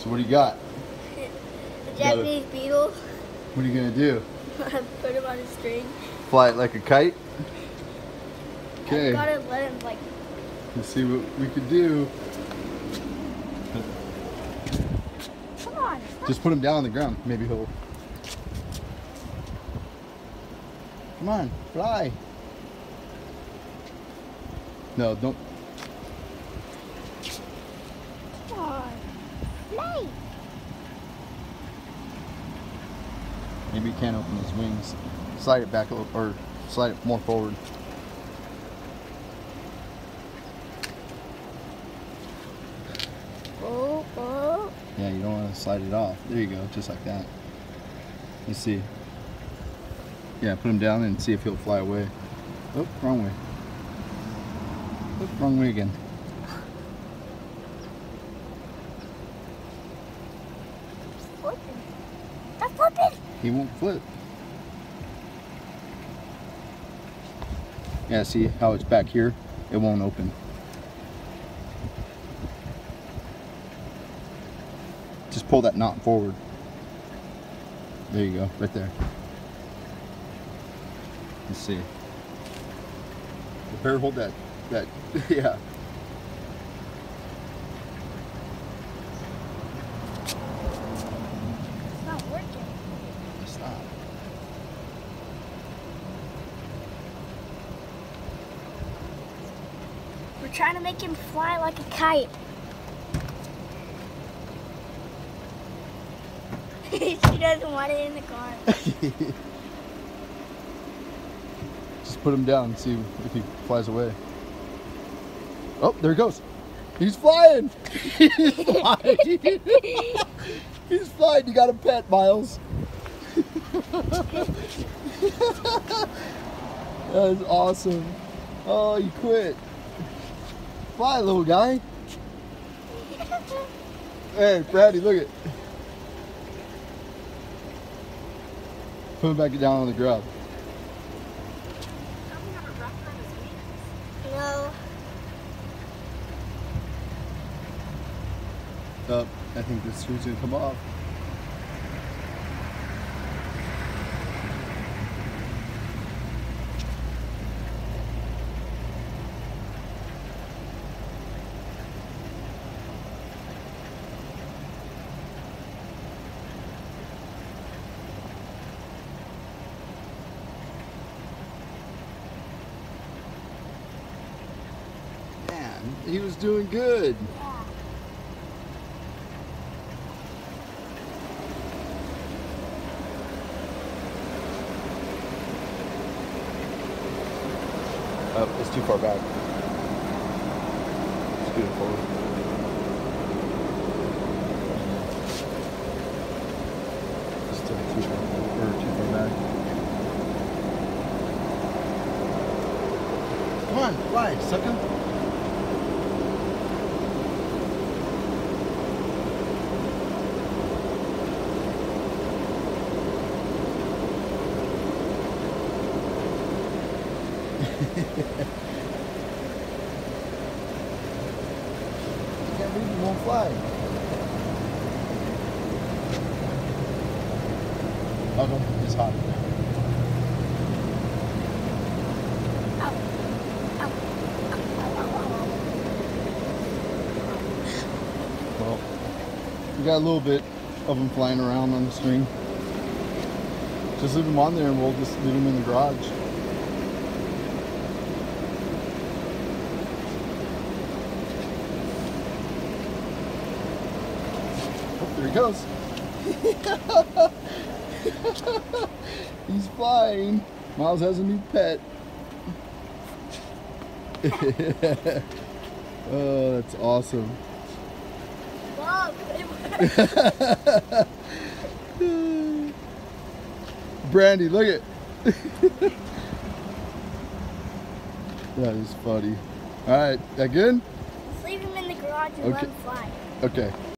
So what do you got? A Japanese beetle. What are you gonna do? Put him on a string. Fly it like a kite? Okay. I gotta let him like. Let's see what we could do. Come on. Just put him down on the ground. Maybe he'll. Come on, fly. No, don't. Come on. Fly. Maybe he can't open his wings. Slide it back a little, or slide it more forward. Oh, oh. Yeah, you don't want to slide it off. There you go, just like that. Let's see. Yeah, put him down and see if he'll fly away. Oh, wrong way. Oh, wrong way again. Flipping. Stop flipping. He won't flip. Yeah, see how it's back here? It won't open. Just pull that knot forward. There you go, right there. Let's see. Better hold that, yeah. It's not working. It's not. We're trying to make him fly like a kite. She doesn't want it in the car. Just put him down and see if he flies away. Oh, there he goes. He's flying. He's flying. He's flying. You got a pet, Miles. That is awesome. Oh, you quit. Fly, little guy. Hey, Brady, look at. Put him back down on the ground. No. Oh, I think this screw's gonna come off. Man, he was doing good. Yeah. Oh, it's too far back. Scoot it forward. Still too far forward, or too far back. Come on, fly, sucker. I can't believe you won't fly. Oh no, it's hot. Well, we got a little bit of them flying around on the string. Just leave them on there and we'll just leave them in the garage. There he goes. He's flying. Miles has a new pet. Oh, that's awesome. Mom, Brandy, look at. That is funny. All right, that good? Just leave him in the garage and let him fly. Okay.